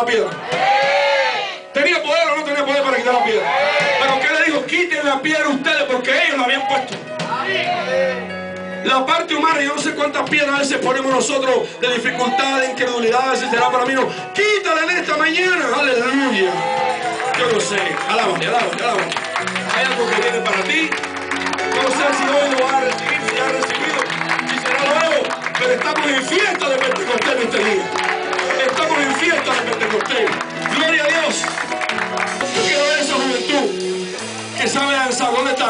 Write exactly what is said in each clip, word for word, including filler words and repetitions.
piedra? ¿Tenía poder o no tenía poder para quitar la piedra? Pero ¿qué le dijo? Quiten la piedra ustedes porque ellos la habían puesto. La parte humana, yo no sé cuántas piedras a veces ponemos nosotros de dificultad, de incredulidad, si será para mí no. Quítala en esta mañana, aleluya. Yo no sé, alábame, alábame, alábame. Hay algo que viene para ti. Yo no sé si hoy lo vas a recibir, si ya has recibido, si será nuevo, pero estamos en fiesta de Pentecostés en este día. Estamos en fiesta de Pentecostés. Gloria a Dios. Yo quiero ver esa juventud que sabe danzar. ¿Dónde está?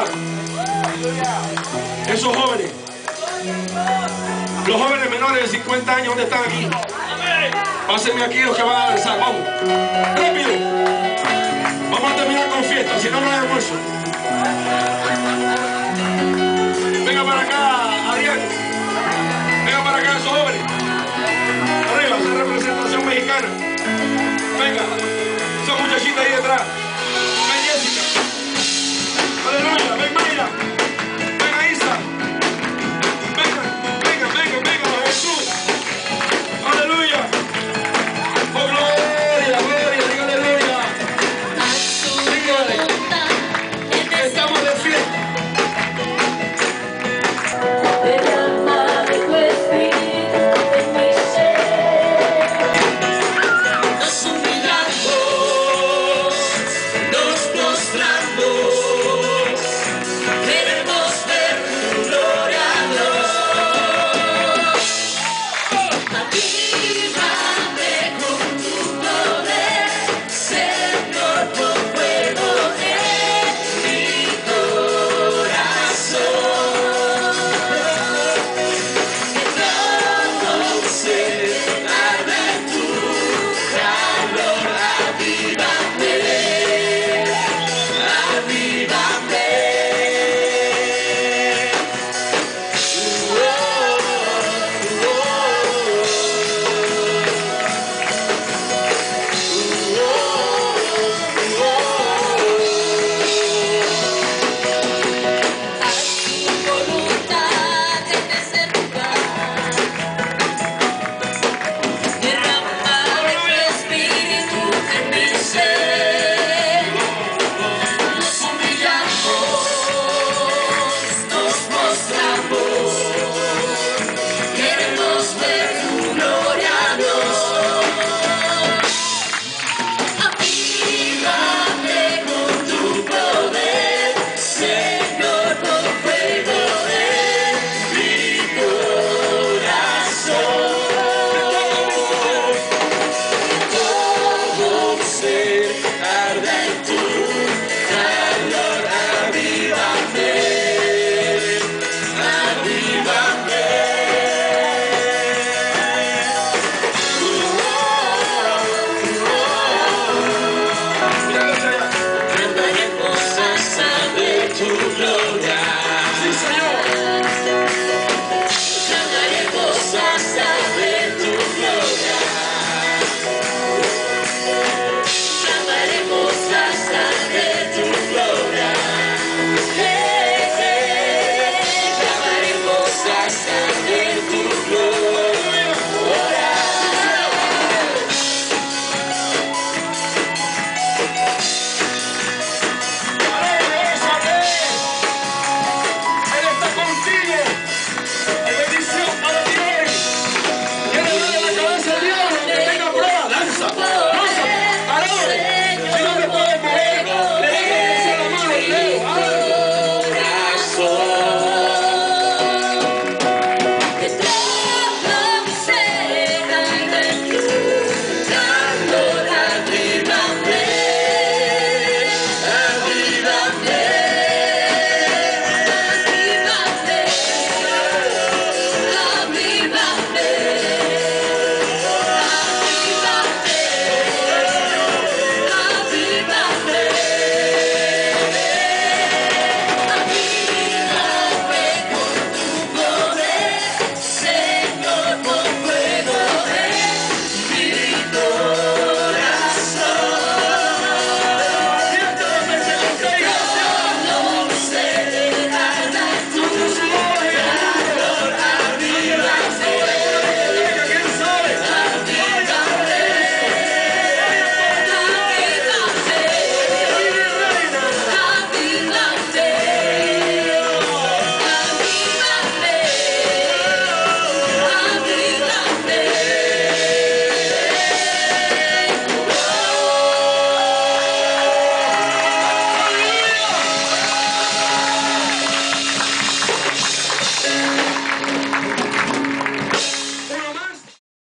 Esos jóvenes. Los jóvenes menores de cincuenta años, ¿dónde están aquí? Pásenme aquí los que van a danzar. Vamos. Rápido. Vamos a terminar con fiesta, si no, no hay almuerzo. Venga para acá, Adrián. Venga para acá, esos jóvenes. Arriba, esa representación mexicana. Venga. Esa muchachita ahí detrás. Ven, Jessica. Aleluya. Ven, Mayra. Ven, Isa. Venga, venga, venga, venga, Jesús. Aleluya. Oh, gloria, gloria, diga aleluya. Dígale. Estamos de fiesta. Say